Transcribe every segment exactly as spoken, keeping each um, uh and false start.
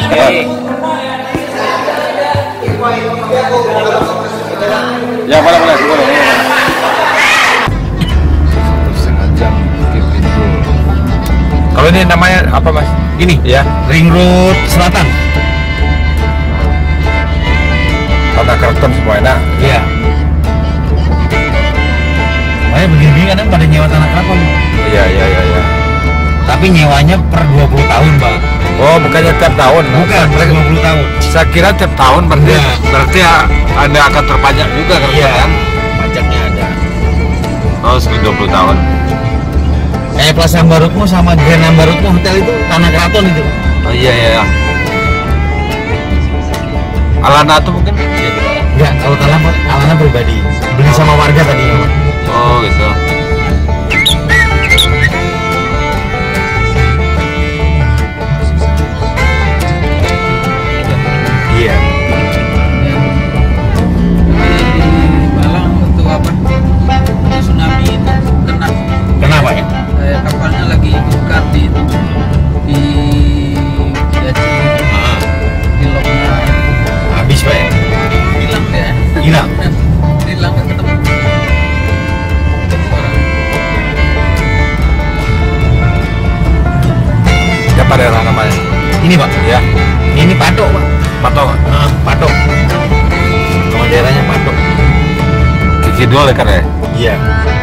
Ya boleh boleh boleh. Setengah jam ke pintu. Kalau ini namanya apa mas? Ini Ya. Ring Road Selatan. Tanah Keraton semua enak. Iya. Makanya begini-begini kadang pada nyewa tanah keraton. Iya iya iya. Ya. Tapi nyewanya per dua puluh tahun, Pak. Oh bukannya tiap tahun? Bukan, per dua puluh tahun. Saya kira tiap tahun berarti Ya. berarti ya, Anda akan terpajak juga kan? Iya. Kan? Pajaknya ada. Oh sekitar dua puluh tahun. Kayak Plaza Ambarukmo sama Grand Ambarukmo hotel itu tanah keraton itu. Oh iya iya. Alana tuh mungkin? Enggak, kalau tanah Alana pribadi. Beli sama warga tadi. Oh gitu. Iya. Malang untuk apa? Tsunami itu kena. Kenapa ya? Eh, kapalnya lagi bongkar di di Daci Ah, di Lokna. habis Pak ya? Hilang deh. Hilang. Hilang nggak ketemu. Ketemu orang. Siapa daerah namanya? Ini Pak. Ya. Ini Patok Pak. Patok. Ah, Patok. Nama daerahnya Patok. Di Kidul ya kan ya? Iya.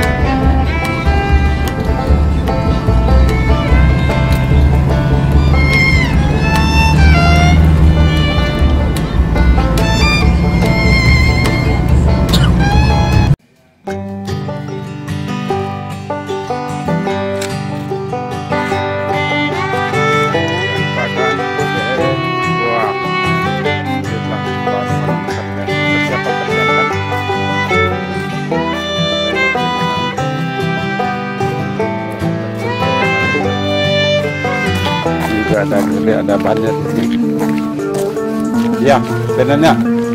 Ada gede, ada banyak. Ya, benarnya.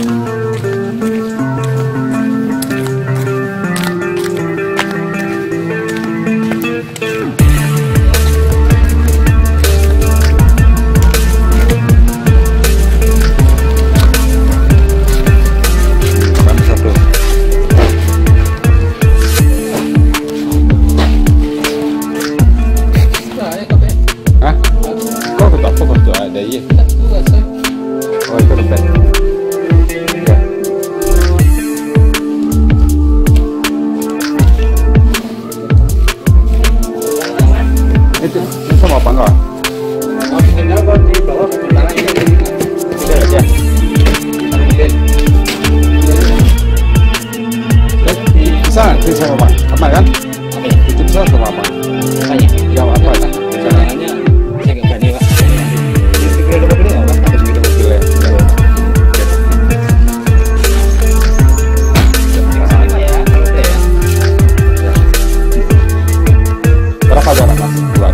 Satu. Nah, ya kape. Hah? Kok tak apa kok tuh ada iya? Dua saya. Oh itu lebih. Ya. Itu itu sama apa enggak? Di bawah kebenarannya. Sudah aja. Bisa, bisa sama apa? Apa kan? Itu bisa sama apa? Tanya. Ya apa? Kebenarannya saya nggak berani Pak. Ada begitu mobil ya. Berapa jarak mas? Bulan.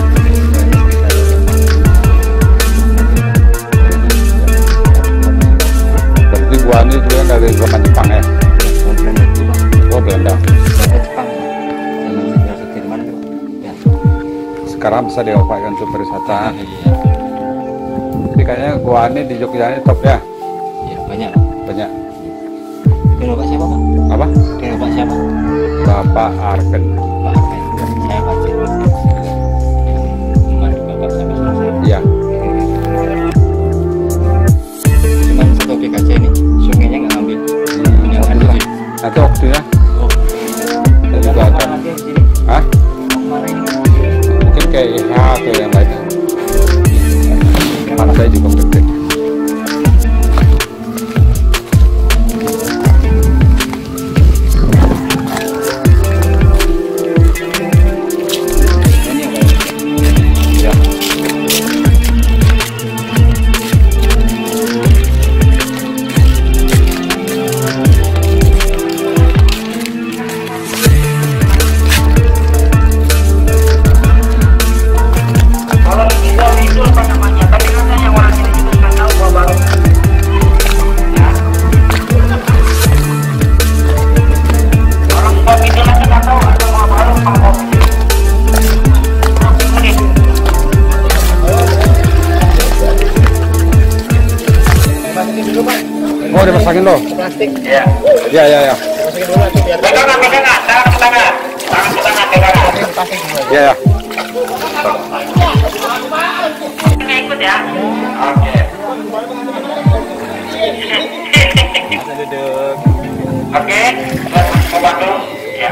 Berarti gua ini juga dari zaman Jepang ya? Oh Belanda. Sekarang bisa dioperasikan untuk berwisata. Jadi kayaknya gua ini di Jogja ini top ya? Ya, banyak. Banyak. Dengan Bapak siapa Pak? Apa? Dengan Bapak siapa? Bapak Arken. Pak Arkan. Saya Pak Cik. Membantu Bapak sampai selesai. Iya. Cuman satu P K C ini sungainya nggak ngambil. Yang ada di Nanti waktunya Oh. kita juga akan. Hah? Mungkin kayak I H atau yang lainnya. Pantai juga gede. Ya. pasangin lo. Plastik. Iya. Ya ya ya. Masukin dulu nanti biar Pegangan, pegangan, tangan ke tangan. Tangan ke tangan, pegangan. plastik dulu. Ya ya. Ikut ya. Oke. Duduk. Oke, mau bantu? Ya.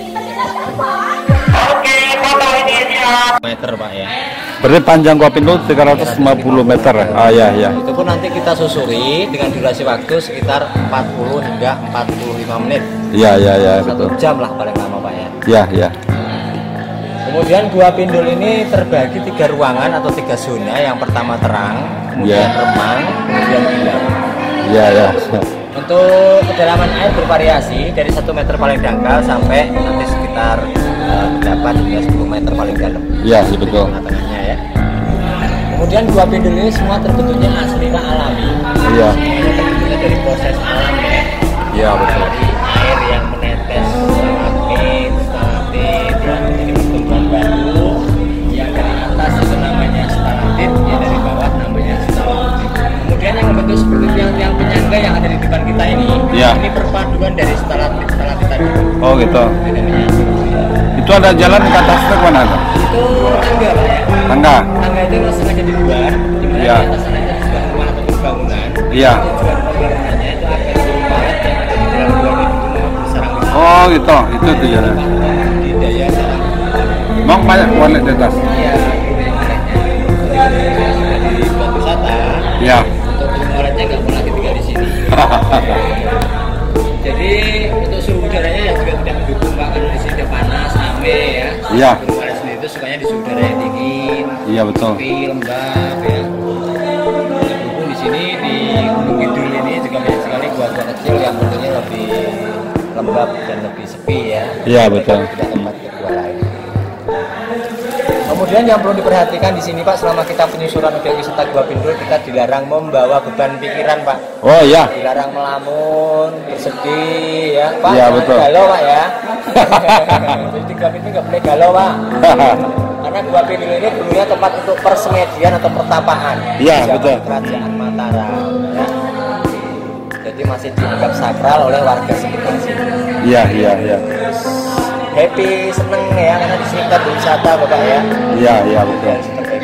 Oke, foto ini siap. Meter Pak ya. Berarti panjang Gua Pindul tiga ratus lima puluh meter. Ah ya ya. Itu pun nanti kita susuri dengan durasi waktu sekitar empat puluh hingga empat puluh lima menit. Iya iya ya Satu betul. jam lah paling lama Pak ya. Ya ya. Kemudian Gua Pindul ini terbagi tiga ruangan atau tiga zona. Yang pertama terang, kemudian Ya. remang, kemudian gelap. Ya ya. Untuk kedalaman air bervariasi dari satu meter paling dangkal sampai nanti sekitar eh, delapan hingga sepuluh meter paling dalam. Ya ya betul. Tengah-tengahnya ya. Kemudian Gua Pindul ini semua terbentuknya asli dan alami. Iya. Semuanya terbentuknya dari proses alam ya. Iya betul. Dari air yang menetes stalagmit, stalaktit, ya, jadi pertumbuhan batu. Yang dari atas itu namanya stalaktit, yang dari bawah namanya stalagmit. Kemudian yang membentuk seperti tiang-tiang penyangga yang ada di depan kita ini, Iya. ini perpaduan dari stalaktit, stalaktit tadi. Oh gitu. Ini namanya. Itu ada jalan ke atas ke mana? Itu tangga Pak ya. Tangga. Tangga itu memang sengaja di luar, di mana Iya. di atas sana ada sebuah rumah ataupun bangunan. Iya. Tujuan pembangunannya itu agar burung palet yang ada di dalam gua itu mau bersarang di sana. Oh gitu. Itu tuh jalan. Di daya sarang. Emang banyak walet di atas. Iya, burung paletnya. Ketika sudah dibuat wisata, Iya. untuk burung paletnya nggak pernah tinggal di sini. Jadi untuk suhu udaranya yang juga tidak mendukung Pak, karena di sini udah panas, rame ya. Iya. Burung palet sendiri itu sukanya di suhu udara yang dingin. Iya betul. Sepi, lembab ya. Berhubung di sini di Gunung Kidul ini juga banyak sekali gua-gua kecil yang bentuknya lebih lembab dan lebih sepi ya. Iya, betul. Tidak tempat ke gua lain. Kemudian yang perlu diperhatikan di sini Pak, selama kita penyusuran objek wisata Gua Pindul, kita dilarang membawa beban pikiran Pak. Oh iya. Dilarang melamun, bersedih ya Pak. Iya, Jangan betul. galau Pak ya. Jadi di Gua Pindul nggak boleh galau Pak. Karena Gua Pindul ini dulunya tempat untuk persemedian atau pertapaan. Iya, Zaman betul. Kerajaan Mataram. Ya. Jadi masih dianggap sakral oleh warga sekitar sini. Iya iya iya. Happy, seneng ya, karena di sini kita berwisata Bapak ya. Iya iya betul.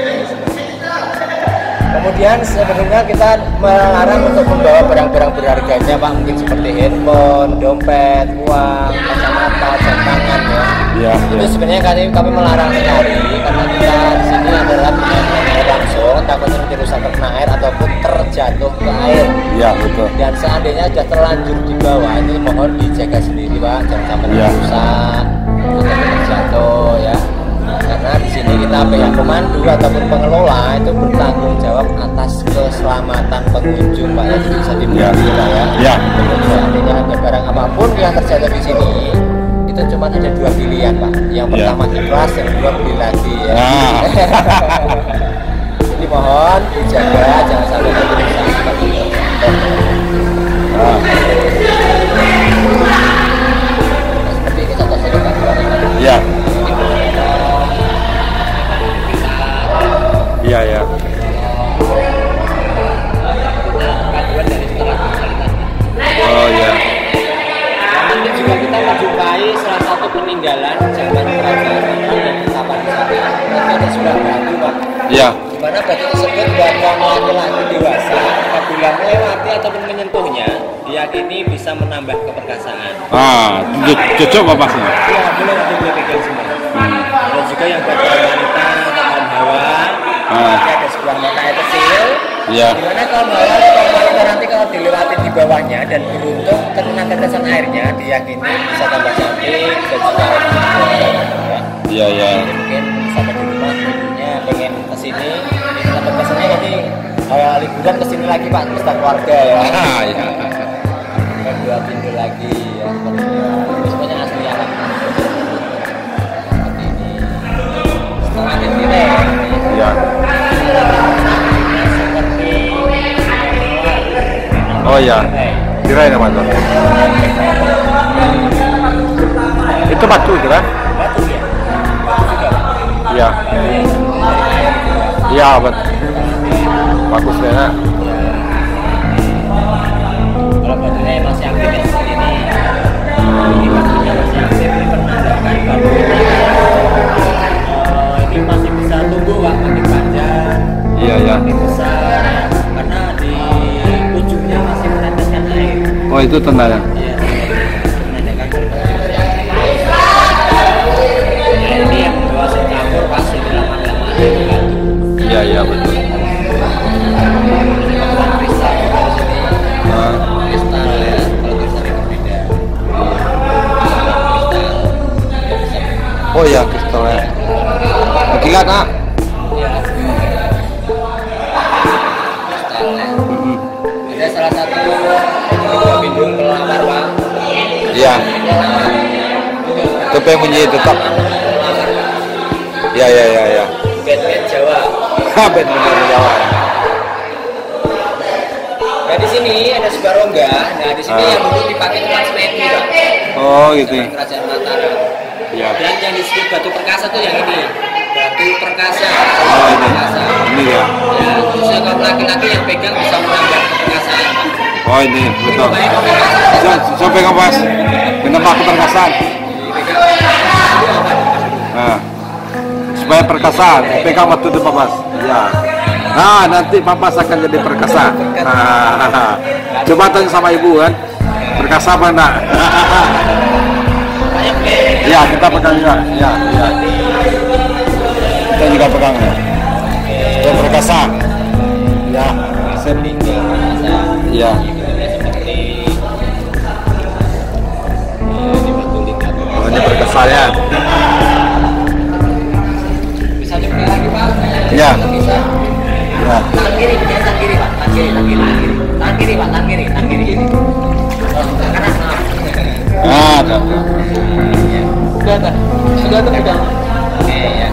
Kemudian sebenarnya kita melarang untuk membawa barang-barang berharganya Pak, mungkin seperti handphone, dompet, uang, kacamata, jam tangan ya. Iya Itu iya. sebenarnya kami, kami melarang sekali karena kita di sini adalah penyajian air langsung, takutnya nanti rusak terkena air ataupun terjatuh ke air. Iya betul. Dan seandainya sudah terlanjur di bawah, ini mohon dijaga sendiri Pak, jangan sampai Iya. rusak ataupun terjatuh ya. Karena di sini kita pihak pemandu ataupun pengelola itu bertanggung jawab atas keselamatan pengunjung Pak ya, jadi bisa Iya. dimengerti Pak ya. Iya. Jadi seandainya ada barang apapun yang terjatuh di sini, itu cuma ada dua pilihan Pak. Yang Iya. pertama ikhlas, yang kedua beli lagi ya. Nah. Jadi mohon dijaga, jangan sampai rusak seperti itu. Ah. Seperti ini contoh saja Pak. Iya. Iya iya. Paduan dari setelah kualitas. Oh iya. Nanti juga kita menjumpai salah satu peninggalan zaman kerajaan Mataram yang tapan wisata. Nanti ada sebuah batu Pak. Iya. Di mana batu tersebut buat kaum laki-laki dewasa apabila melewati ataupun menyentuhnya, diyakini bisa menambah keperkasaan. Ah, co- cocok apa sih? Ya boleh nanti boleh pegang semua. Dan juga yang buat kaum wanita atau kaum hawa, Ah. nanti ada sebuah mata air kecil. Iya. Dimana kaum hawa, kaum wanita nanti kalau dilewati di bawahnya dan beruntung terkena tetesan airnya, diyakini bisa tambah cantik dan juga air ya. Iya iya. Jadi mungkin sampai di rumah ibunya pengen kesini, ini dapat kesannya nanti awal liburan kesini lagi Pak, beserta keluarga ya. Ah iya. Dan Gua Pindul lagi ya, seperti itu. Ini semuanya asli alam. Seperti ini. Setelah ini ya. Iya. Seperti Oh iya. Kirain apa tuh? Itu batu itu kan? batu ya. Batu juga Pak. Iya. Iya betul. Bagus ya. Kalau batu itu tandanya. Iya, menandakan berkasih. Ya, ini yang kedua campur pasti lama-lama itu kan. Iya iya betul. Kristal kalau sini. Nah, Kristal ya, kalau kristal itu beda. Kristal. oh iya kristalnya. Kilat ah. Iya. Kristalnya. Ada salah satu uh, bindung pelawar Pak. Iya. Tapi yang bunyi tetap. Iya iya iya iya. Bed-bed Jawa. Habis benar Jawa. Nah di sini ada sebuah rongga. Nah di sini Ah. yang dulu dipakai tempat semedi Pak. Oh gitu. Zaman Kerajaan Mataram. Iya. Dan yang disebut batu perkasa tuh yang ini. Batu perkasa. Oh ini. Perkasa. Ini ya. Ya, khususnya kaum laki-laki yang pegang bisa menambah keperkasaan Pak. Oh ini betul. Supaya keperkasaan So, tetap so pegang pas. Kenapa keperkasaan? dipegang. Itu apa? Nah, supaya perkasa, pegang waktu itu papas. Ya. Nah, nanti papas akan jadi perkasa. Nah, coba tanya sama ibu kan, perkasa apa enggak? Ya, kita pegang juga. Ya, ya. Kita juga pegang ya. Dan perkasa. Ya, sip. Ya. Oh, ini perkasa ya. Bisa dipakai lagi Pak. Ya. Bisa. Ya. Tangan kiri, ya, tangan kiri Pak, tangan kiri, tangan kiri, tangan kiri, Pak, tangan kiri, tangan kiri. Oh, tangan kanan, maaf. Ah, ada. Sudah, ada, sudah ada pegang. Oke ya.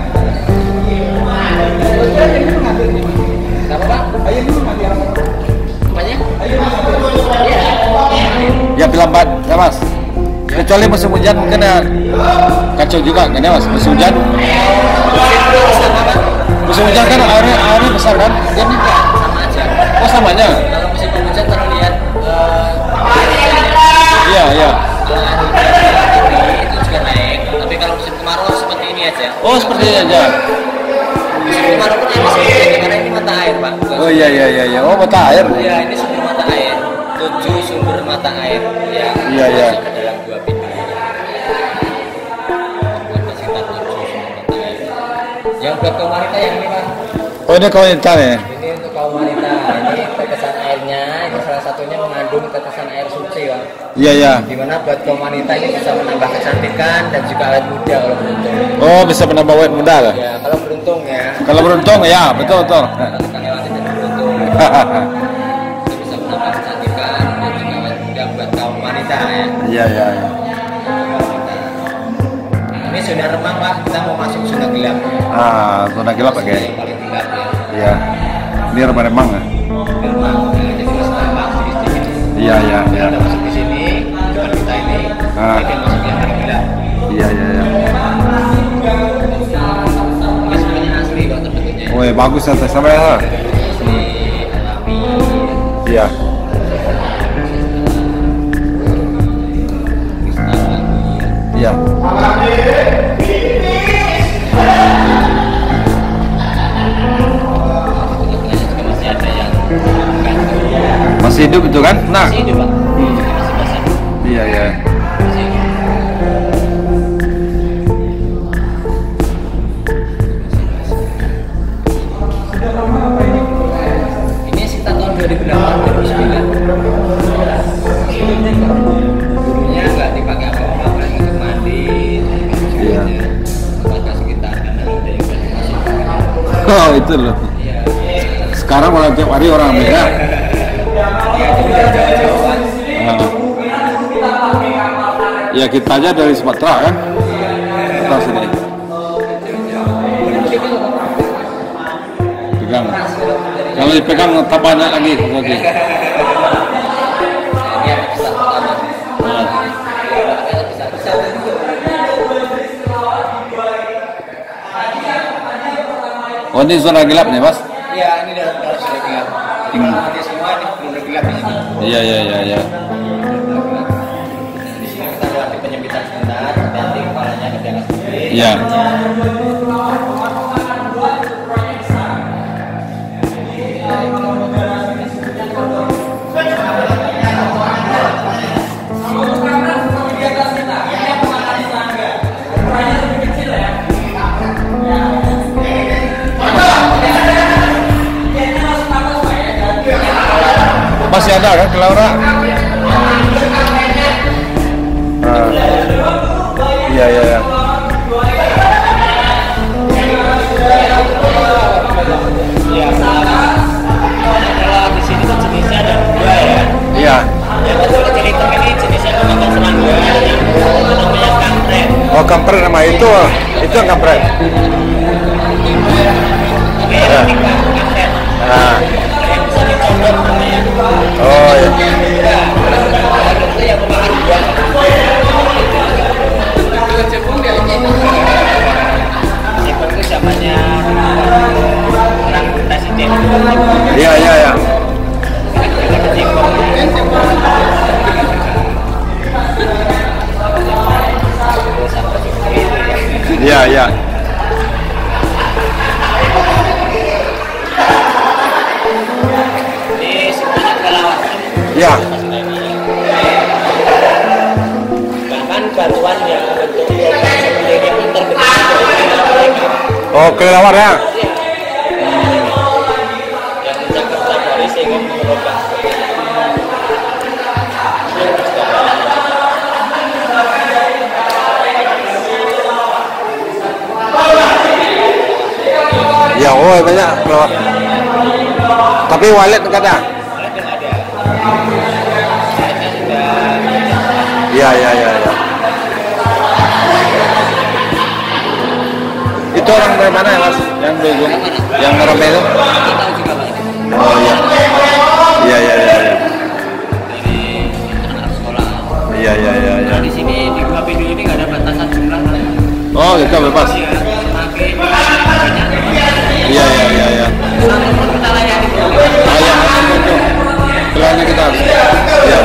Apa Pak? Ayo dulu mati orang. Apanya? Ayo dulu. Iya. Ya lambat, ya mas. Kecuali musim hujan mungkin ya kacau juga kan ya mas. Musim hujan, Sama Pak? musim hujan kan airnya airnya besar kan? Dia enggak, sama aja. Oh samanya? Kalau musim penghujan terlihat eh, Iya iya. kalau air hujan itu juga naik. Tapi kalau musim kemarau seperti ini aja. Oh seperti ini aja. Musim kemarau pun airnya seperti ini karena ini mata air Pak. Bukan Oh iya iya iya iya. Oh mata air. Ya, ini sumber mata air. Tujuh sumber mata air yang Iya, iya. masuk ke dalam dua pintu. Kapasitas tujuh sumber mata air. Yang buat kaum wanita yang ini Pak. Oh ini kawan intan ya? Ini untuk kaum wanita. Ini tetesan airnya. Ini salah satunya mengandung tetesan air suci Pak. Iya iya. Dimana buat kaum wanita ini bisa menambah kecantikan dan juga awet muda kalau beruntung. Oh bisa menambah awet muda lah. Ya, kalau beruntung ya. Kalau beruntung ya betul betul. Kalau kita lewatin dan beruntung. Itu bisa menambah kecantikan dan juga awet muda buat kaum wanita ya. Iya iya. iya. Ini zona remang Pak, kita mau masuk zona gelap. Ah zona gelap Zona pakai. yang paling gelap ya. Iya. Ini remang-remang ya. Remang, ya, jadi masuk remang sedikit-sedikit. Iya iya iya. Kita masuk di sini, depan kita ini, Ah. kita masuk yang paling gelap. Iya iya iya. Ini semuanya asli Pak terbentuknya. Woi bagus ya sama ya. Asli, alami. Iya. Kristal lagi. Iya. Tengah-tengahnya juga masih ada yang gantung. Masih hidup itu kan? Nah. Masih hidup Pak. Hmm. Masih basah. Iya iya. Masih hidup. Ini sekitar tahun dua ribu delapan dua ribu sembilan. Dulunya nggak dipakai apa-apa paling untuk mandi. Iya. Warga sekitar karena ada yang udah dikasih. Oh itu loh. Iya. Sekarang malah tiap hari orang ambil ya. Iya, itu udah jauh-jauhan. Ah. Ya kita aja dari Sumatera kan. Kita sini. Pegang. Kalau dipegang tambah banyak lagi lagi. Nah, ini yang besar pertama. Nah. Iya, besar-besar. Oh ini zona gelap nih mas? Iya, ini dalam dalam sudah gelap. Hmm. Nanti semua ini belum gelap di sini. Iya iya iya iya. Di sini kita lewati penyempitan sebentar, nanti kepalanya ke dalam. Iya. ada kan kelauran? Ah. Iya iya iya. Ya, kalau di sini kan jenisnya ada dua ya. Iya. Yang kecil kecil hitam ini jenisnya memakan serangga, yang namanya kampret. Oh kampret nama itu, itu yang kampret. Oke, yang ketiga kampret. Nah. Yang bisa dicondok namanya. Oh iya. Yang itu yang memakan buah. Cepung itu zamannya orang presiden. Iya iya iya. Iya iya. Ini semuanya kelelawar. Iya. Bahkan batuan yang bentuk seperti yang terbentuk Oh kelelawar ya. yang mencakar-cakari sehingga merubah. Ya oh banyak kelelawar. Tapi walet enggak ada. Iya iya iya iya. Itu orang dari mana ya mas? Yang dugem, yang rame itu? Oh iya. Iya iya iya. Iya Dari anak sekolah. iya iya iya. iya. Di sini di Gua Pindu ini nggak ada batasan jumlah. Oh gitu bebas. Ya, semakin banyak. Iya iya iya iya. Satu kita layani. Ah ya itu. Kelihatan kita. Iya.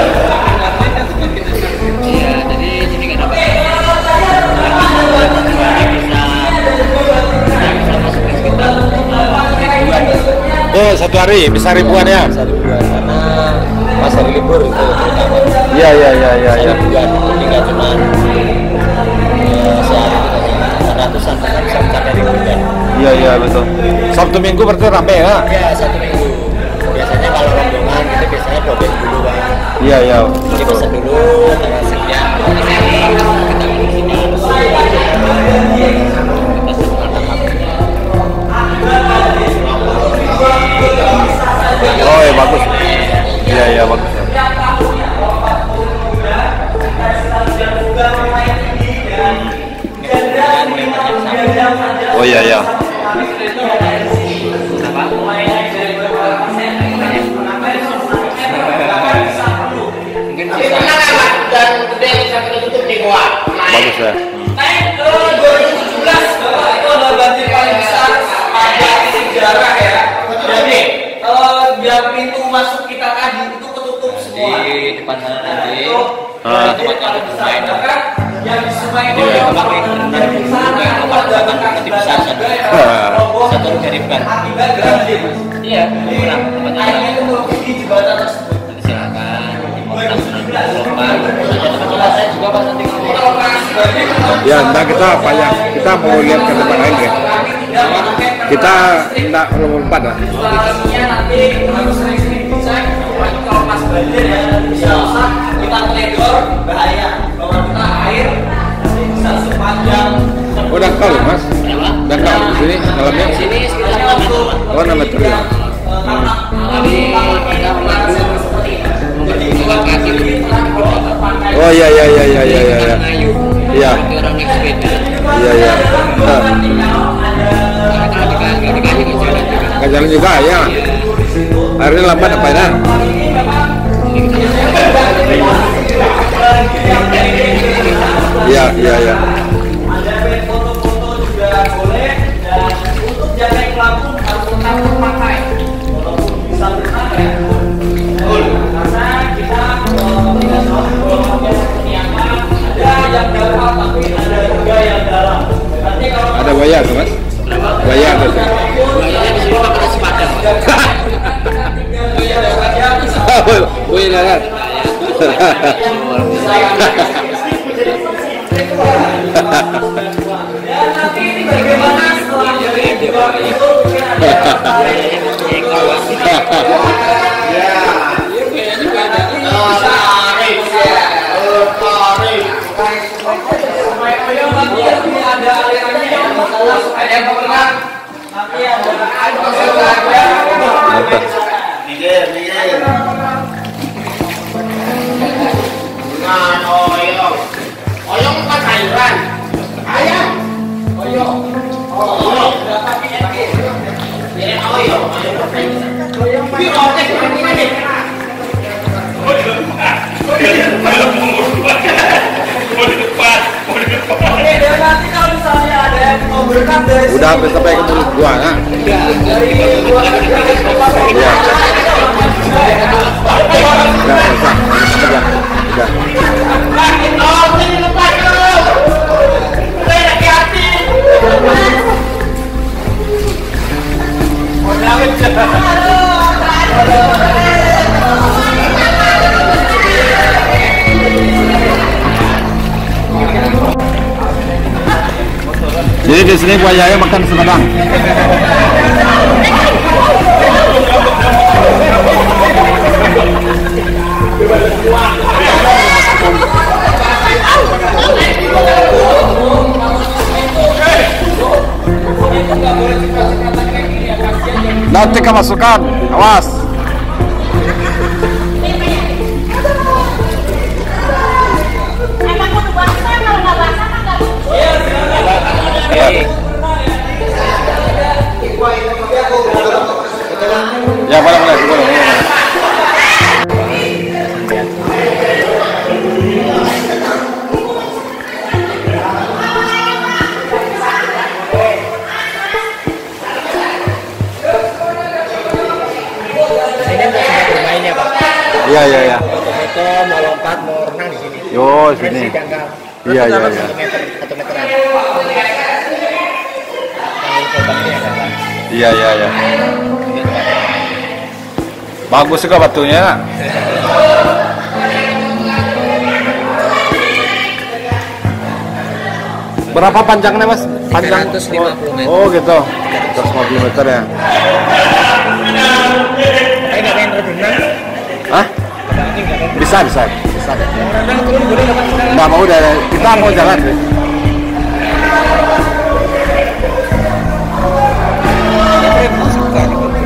Iya, jadi sini nggak ada batasan. Tujuannya bisa bisa masuk ke sekitar ribuan. Oh satu hari bisa ribuan ya? Satu ribuan karena pas hari libur itu terutama. Iya iya iya iya. Satu iya. ribuan, jadi nggak cuma ya, sehari kita ratusan bahkan bisa mencapai ribuan. Iya iya betul. Sabtu Minggu berarti rame ya? Ya satu minggu. Biasanya kalau rombongan itu biasanya dua belas dulu kan. Iya iya. Jadi Betul. pesan dulu tanggal sekian. Kita di sini. Kita semua tangkap. Oh ya bagus. Iya iya bagus. Oh iya iya. Mungkin bisa. Dan gede bisa kita tutup di gua. Bagus ya. Naik ke dua ribu tujuh belas, Bapak, itu adalah banjir paling besar pada sejarah ya. Jadi eh, biar pintu masuk kita tadi itu ketutup semua. Di depan sana nanti. Ah. Tempat yang ada sungai. Bahkan yang di sungai itu Di yang tempat yang benar di sungai tempat tempat nanti besar sana. Satu dari ban. akibat banjir. Iya, kurang tempatnya. Airnya itu meluber di jembatan tersebut. Nanti silakan. Mau tampil lompat. Ada tempat saya juga pas nanti. Kita operasi banjir. Ya, nah kita apa ya? Kita mau lihat ke tempat lain ya. Kita tidak lompat lah. Instalasinya nanti harus sering-sering dicek. Apalagi kalau pas banjir ya bisa rusak, kita teledor bahaya. Bahwa kita air nanti bisa sepanjang. Oh dangkal ya mas? Dangkal di sini dalamnya? Di sini sekitar enam meter. Oh enam meter ya. Tapi kita mengaku evakuasi Oh iya iya iya iya iya iya. Iya. Iya. Orang naik sepeda. Iya iya. Nah, Kalau kita nggak dikasih ke jalan juga. nggak jalan juga ya. Hari ini lambat apa ya? Iya iya iya. Ada foto-foto juga boleh dan untuk jaga pelampung harus tetap terpakai walaupun bisa berenang ya. Betul. Karena kita eh, tidak selalu golongannya seperti apa. Ada yang dangkal tapi ada juga yang dalam. Nanti kalau Ada buaya tuh mas? Buaya tuh. Buayanya di sini pakai nasi padang. Buaya darat. dan nanti ini bagaimana setelah jadi dibawa itu mungkin ada Buayanya masih ekor. ya. Supaya nanti ada alirannya ya, ada yang berenang. Nanti ada air Mantap. Minggir, minggir. Dengan oyong. Oyong bukan sayuran. Ayam. Oyong. Oyong. Ini oyong. Oyong. Ini otek ini nih. Oh di depan. Oh di depan. Oh di depan. Oh di depan. Oke, dan nanti kalau misalnya ada yang mau berenang dari Udah sampai sampai ke mulut gua, nah. dari gua Iya. Udah, selesai. Udah. Udah. Jadi di sini buayanya makan semedang. Nanti kemasukan, awas. Emang udah basah, kalau nggak basah kan nggak Ya boleh boleh boleh. boleh. Ini untuk tempat bermainnya Pak. Iya iya iya. Foto-foto, mau lompat, mau renang di sini. Yo sini. Bersih dangkal. Iya iya iya. Satu meter, satu meteran. Yang korbannya ada Pak. Iya iya iya. Ini tempatnya. Bagus juga batunya. Berapa panjangnya mas? Panjang tiga ratus lima puluh meter. Oh gitu. tiga ratus lima puluh meter ya. Tapi nggak pengen berenang? Hah? Apa ini nggak pengen? Bisa bisa. Bisa. Mau renang turun boleh nggak Pak? Sekarang? Nggak mau dari kita mau jalan deh. Saya suka nih Pak.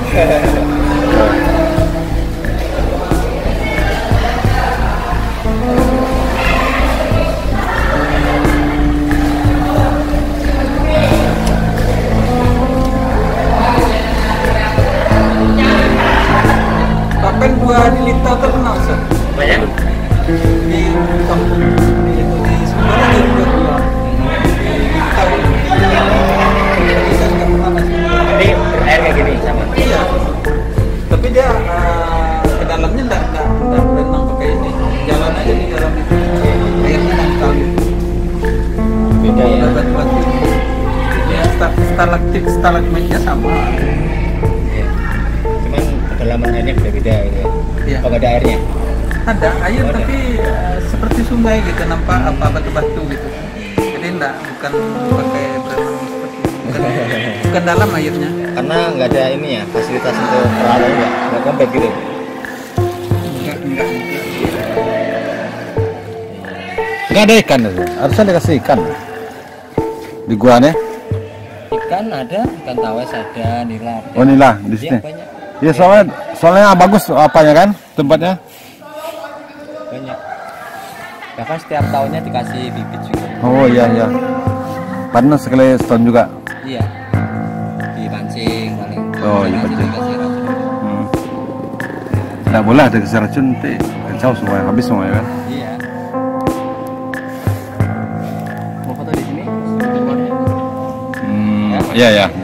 Bahkan buah di Lita terkenal, Sir. Banyak? Di kampung di itu di Semarang ada juga buah. Di Lita. Tapi saya nggak pernah nasi. Ini berair kayak gini sama. Iya. Tapi dia eh, ke dalamnya nggak nggak nggak berenang pakai ini. Jalan aja di dalam itu. Airnya dangkal gitu. Beda ya. Ada batu-batu. Dia sta- stalaktit stalagmitnya sama. Cuman kedalaman airnya beda-beda gitu ya. Iya. Apa nggak ada airnya? Ada air Oh, ada. tapi eh, seperti sungai gitu, nampak apa batu-batu gitu. Jadi enggak bukan pakai berenang seperti bukan, bukan dalam airnya. Karena nggak ada ini ya, fasilitas untuk perahu nggak nggak kompak gitu. Enggak enggak. Nggak ada ikan itu. Harusnya dikasih ikan. Di guanya. Ikan ada, ikan tawes ada, nila ada. Oh inilah di Iya, sini. banyak, Iya soalnya soalnya bagus apanya kan tempatnya. banyak. Bahkan setiap tahunnya dikasih bibit juga. Oh iya iya. Panas sekali setahun juga. Iya. Dipancing paling. Oh, iya, Nanti pancing. dikasih racun. Hmm. Nggak boleh ada kasih racun nanti kacau semua habis semua kan. Iya. Mau foto di sini? Di luarnya. Hmm. Iya ya.